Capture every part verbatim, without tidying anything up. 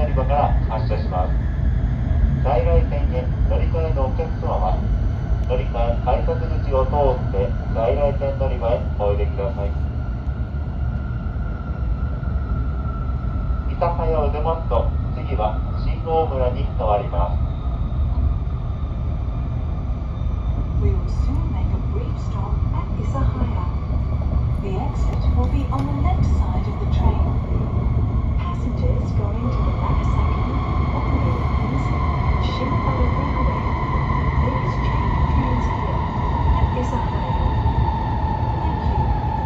乗り場から発車します。在来線へ乗り換えのお客様は、乗り換え改札口を通って在来線乗り場へおいでください。諫早を出ますと、次は新大村に変わります。 We will soon make a brief stop at Isahaya. The exit will be on the left side of the train. Passengers going to the Nagasaki, Okinawa lines, and Shimabara Railway, please change trains here at Isahaya. Thank you.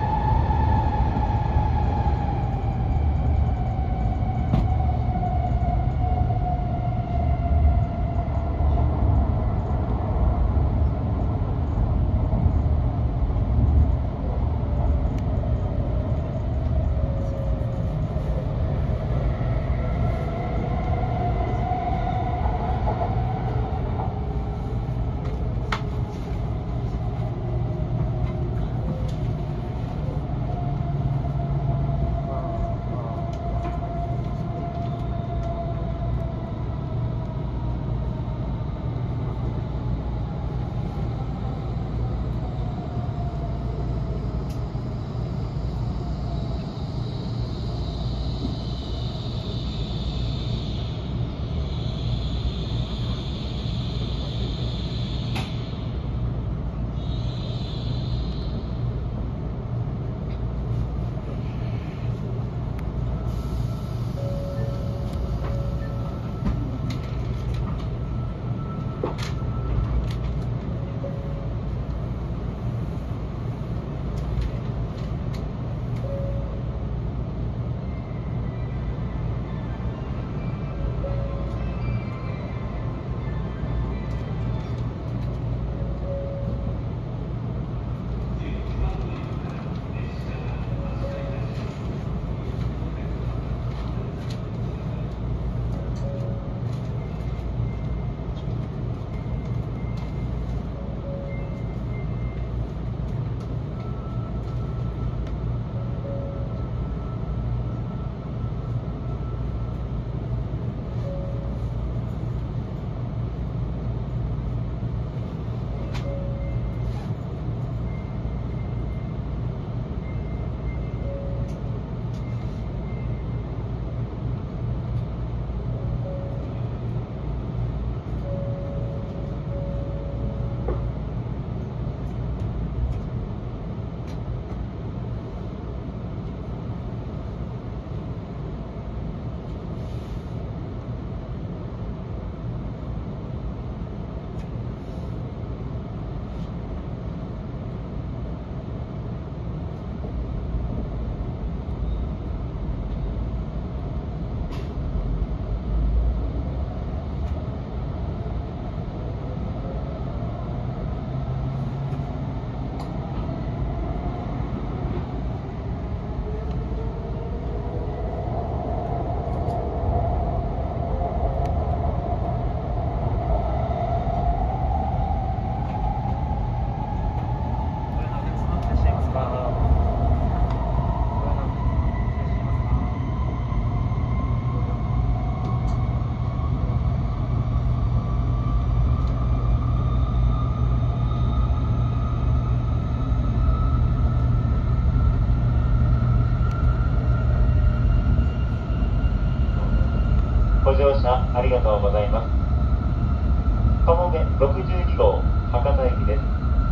ご乗車ありがとうございます。かもめろくじゅうにごう博多駅です。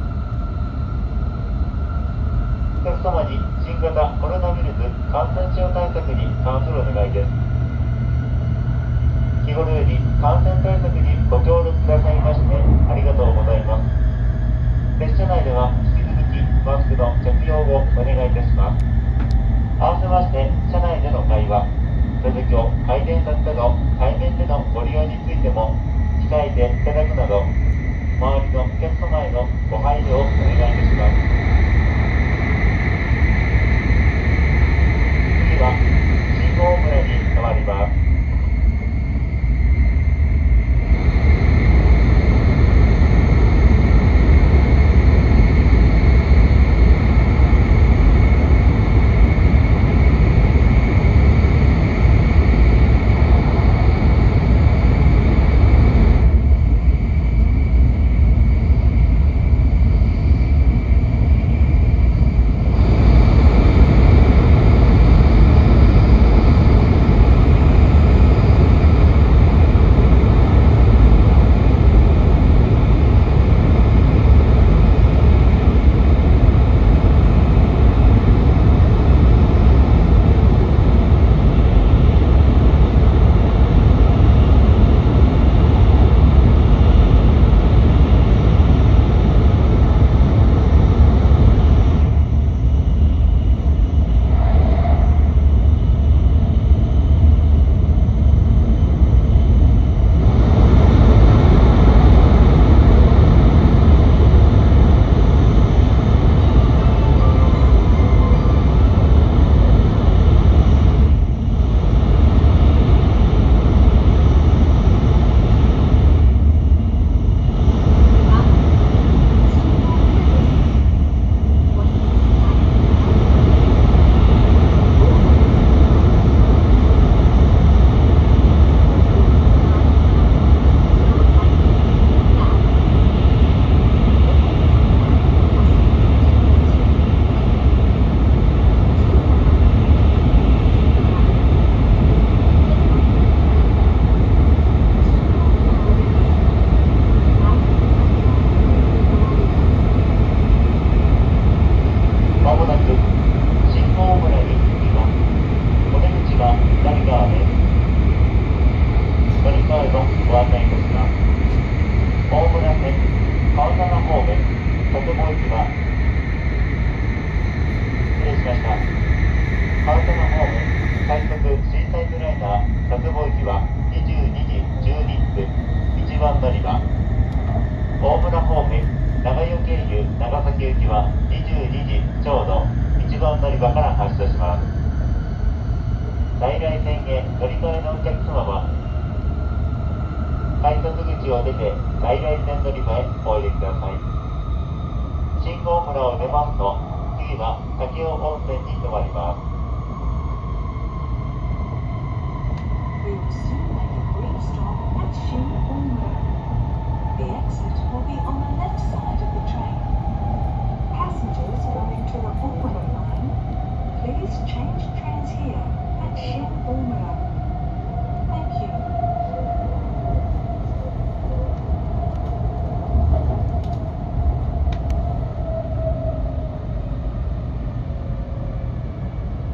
お客様に新型コロナウイルス感染症対策に関するお願いです。日頃より感染対策にご協力くださいましてありがとうございます。列車内では引き続きマスクの着用をお願いいたします。合わせまして車内での会話、座席を回転させての対面でのご利用についても控えていただくなど、周りのお客様へのご配慮をお願いいたします。次は新大村に変わります。 駅を出て在来線乗り場へおいでください。新大村を出ますと、次は武雄温泉に停まります。 We will soon make a brief stop at Shin-Omura. The exit will be on the left side of the train. Passengers going to the Omura line, please change trains here at Shin-Omura. Thank you. お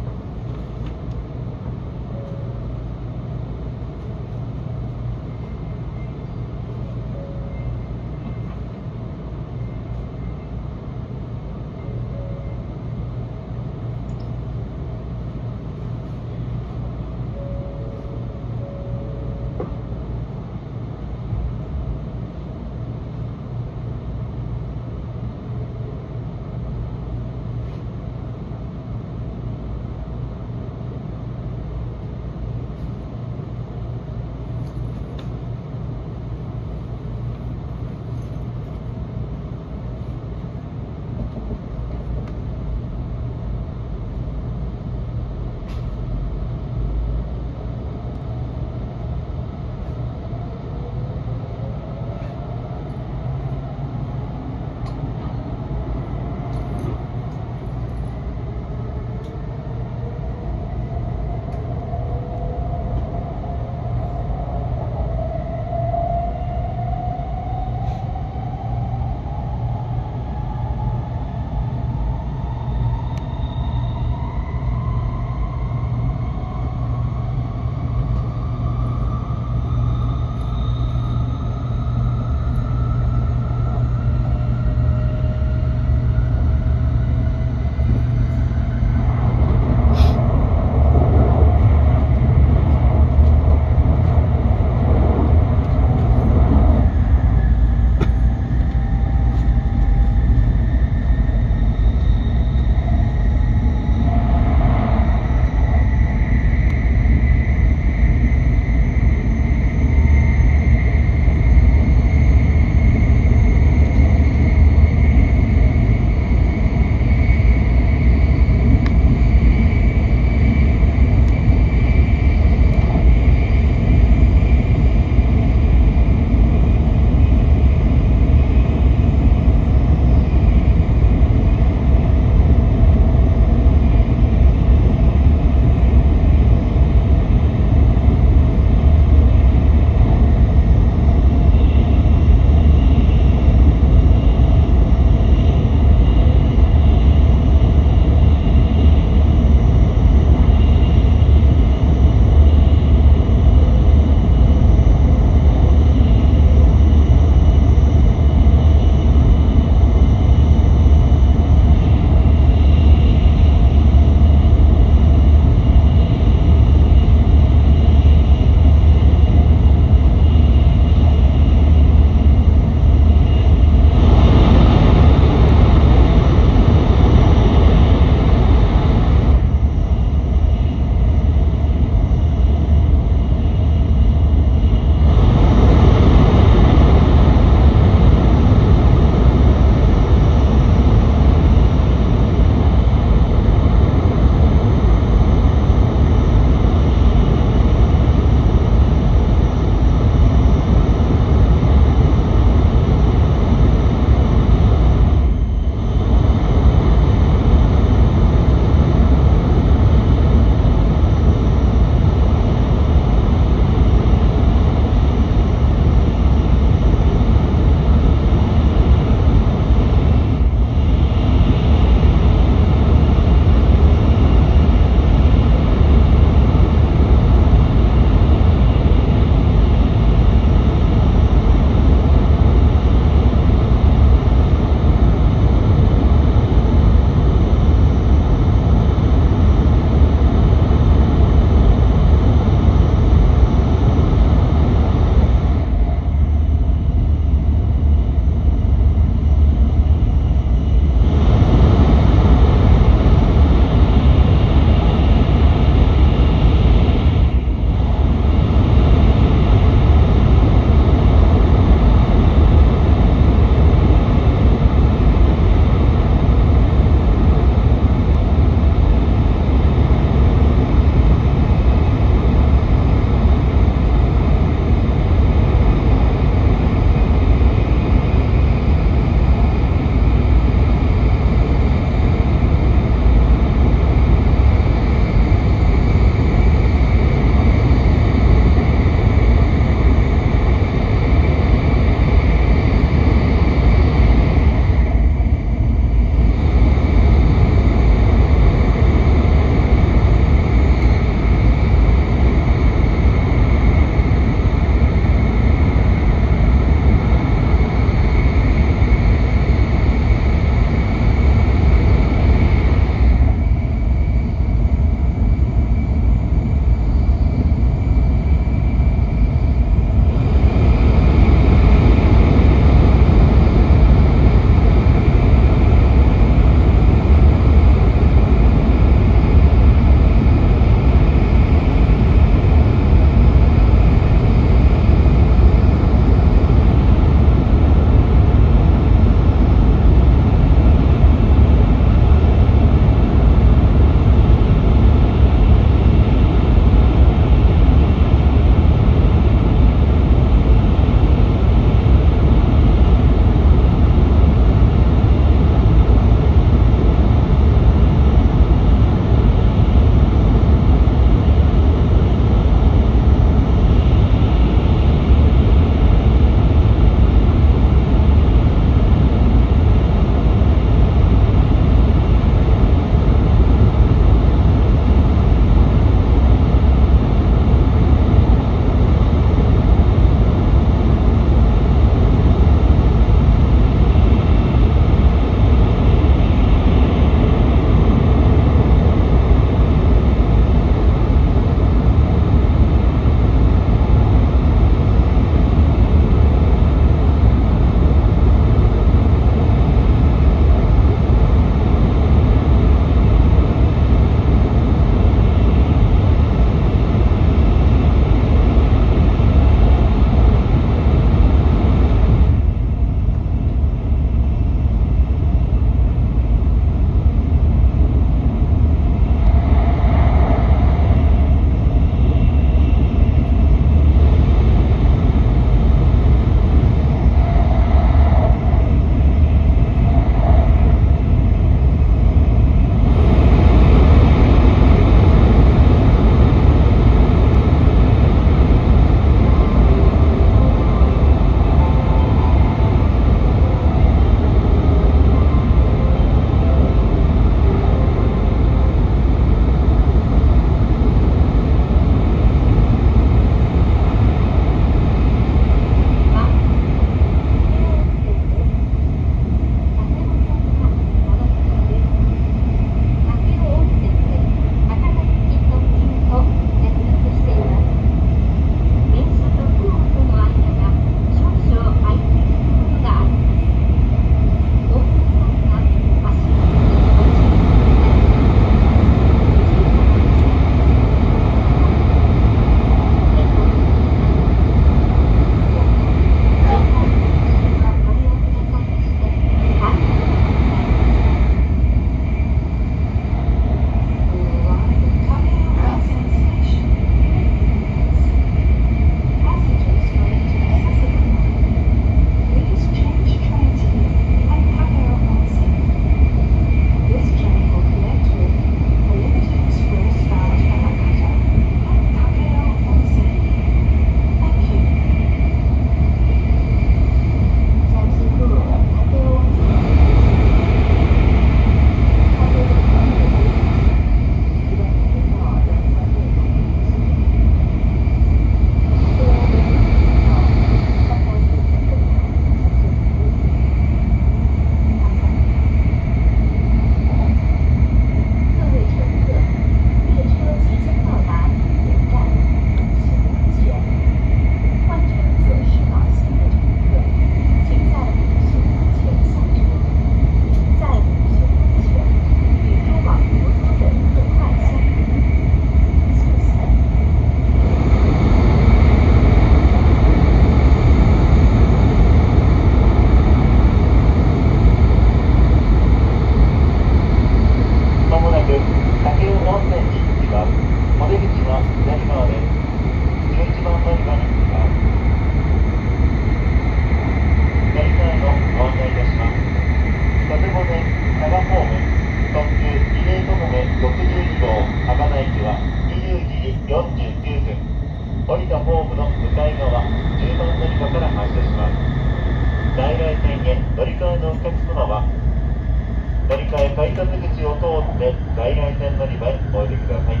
ームの向かい側じゅうばん乗り場から発車します。在来線へ乗り換えのお客様は乗り換え改札口を通って在来線乗り場へおいでください。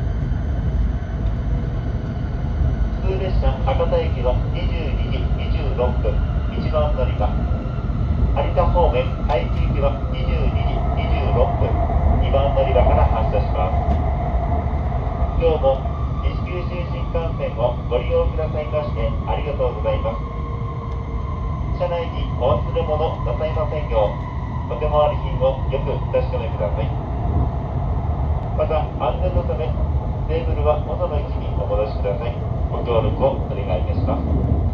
普通列車博多駅はにじゅうにじにじゅうろっぷんいちばん乗り場、有田方面愛知行きはにじゅうにじにじゅうろっぷんにばん乗り場から発車します。今日も西九州新幹線をご利用くださいましてありがとうございます。車内にお忘れ物なさいませんようお手回り品をよく確かめください。また安全のためテーブルは元の位置にお戻しください。ご協力をお願いいたします。